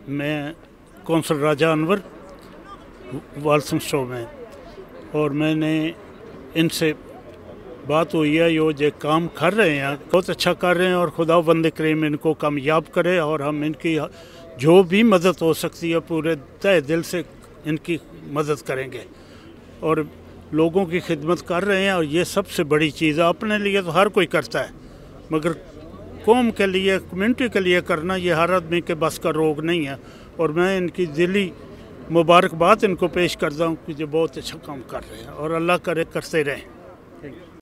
मैं कौंसल राजा अनवर वालसम शो में, और मैंने इनसे बात हुई है, यो जो काम कर रहे हैं बहुत अच्छा कर रहे हैं, और खुदा बंद करीम इनको कामयाब करे, और हम इनकी जो भी मदद हो सकती है पूरे तहे दिल से इनकी मदद करेंगे, और लोगों की खिदमत कर रहे हैं। और ये सबसे बड़ी चीज़ है। अपने लिए तो हर कोई करता है, मगर कौम के लिए, कम्युनिटी के लिए करना ये हर आदमी के बस का रोग नहीं है। और मैं इनकी दिली मुबारकबाद इनको पेश करता हूँ कि जो बहुत अच्छा काम कर रहे हैं, और अल्लाह करे करते रहें।